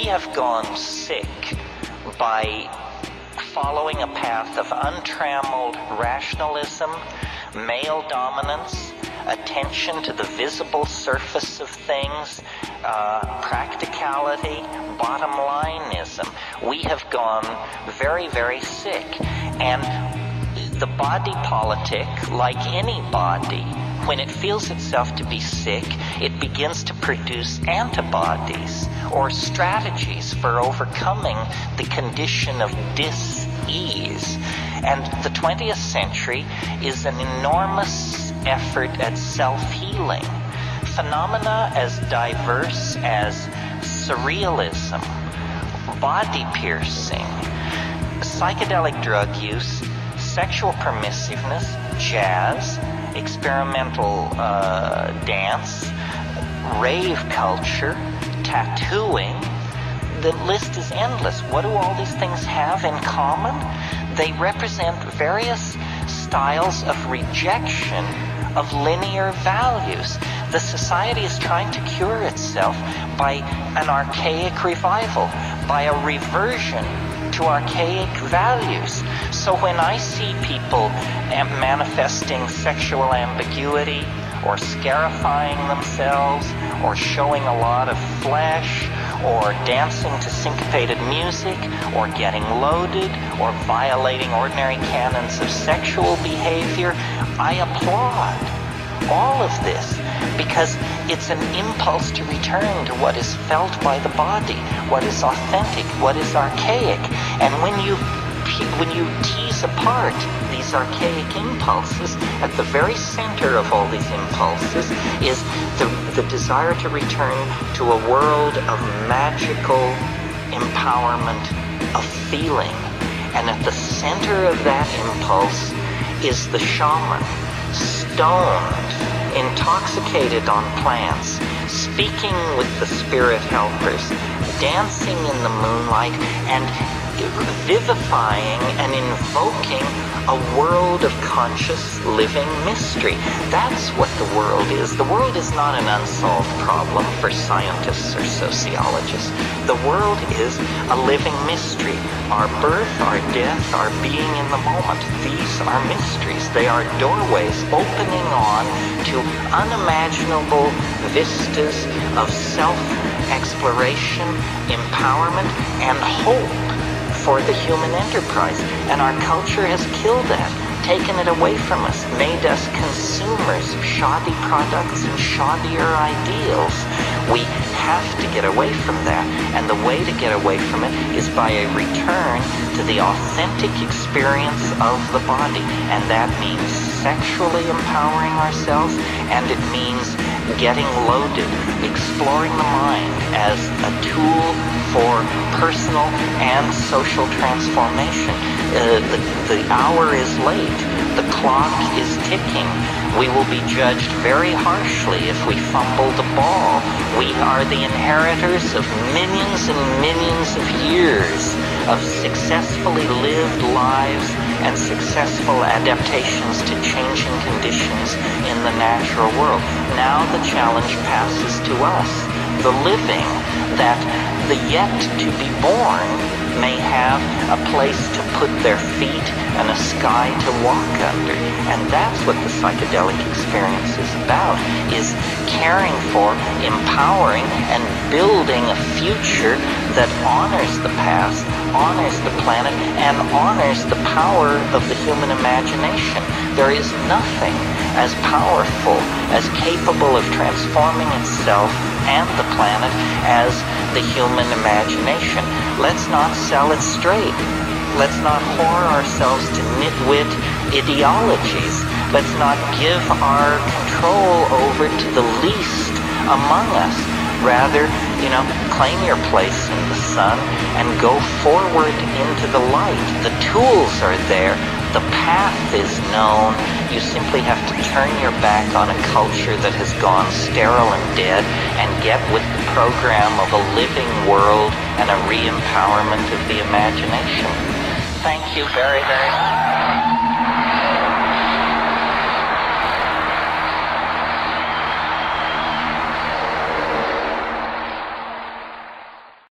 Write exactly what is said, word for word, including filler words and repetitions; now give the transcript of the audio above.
have gone sick by following a path of untrammeled rationalism, male dominance, attention to the visible surface of things, uh, practicality, bottom lineism. We have gone very, very sick. And the body politic, like any body, when it feels itself to be sick, it begins to produce antibodies or strategies for overcoming the condition of dis-ease. And the twentieth century is an enormous effort at self-healing. Phenomena as diverse as surrealism, body piercing, psychedelic drug use, sexual permissiveness, jazz, experimental uh, dance, rave culture, tattooing. The list is endless. What do all these things have in common? They represent various styles of rejection of linear values. The society is trying to cure itself by an archaic revival, by a reversion to archaic values. So when I see people manifesting sexual ambiguity, or scarifying themselves, or showing a lot of flesh, or dancing to syncopated music, or getting loaded, or violating ordinary canons of sexual behavior, I applaud all of this, because it's an impulse to return to what is felt by the body, what is authentic, what is archaic. And when you when you tease apart these archaic impulses, at the very center of all these impulses is the, the desire to return to a world of magical empowerment, of feeling. And at the center of that impulse is the shaman, stoned, intoxicated on plants, speaking with the spirit helpers, dancing in the moonlight, and vivifying and invoking a world of conscious living mystery. That's what the world is. The world is not an unsolved problem for scientists or sociologists. The world is a living mystery. Our birth, our death, our being in the moment. These are mysteries. They are doorways opening on to unimaginable vistas of self-exploration, empowerment, and hope for the human enterprise. And our culture has killed that, taken it away from us, made us consumers of shoddy products and shoddier ideals. We have to get away from that, and the way to get away from it is by a return to the authentic experience of the body. And that means sexually empowering ourselves, and it means getting loaded, exploring the mind as a tool for personal and social transformation. Uh, the, the hour is late. The clock is ticking. We will be judged very harshly if we fumble the ball. We are the inheritors of millions and millions of years of successfully lived lives and successful adaptations to changing conditions in the natural world. Now the challenge passes to us, the living, that the yet-to-be born may have a place to put their feet and a sky to walk under. And that's what the psychedelic experience is about, is caring for, empowering, and building a future that honors the past, honors the planet, and honors the power of the human imagination. There is nothing as powerful, as capable of transforming itself and the planet as the human imagination. Let's not sell it straight. Let's not whore ourselves to nitwit ideologies. Let's not give our control over to the least among us. Rather, you know, claim your place in the sun and go forward into the light. The tools are there. The path is known. You simply have to turn your back on a culture that has gone sterile and dead and get with the program of a living world and a re-empowerment of the imagination. Thank you very, very much.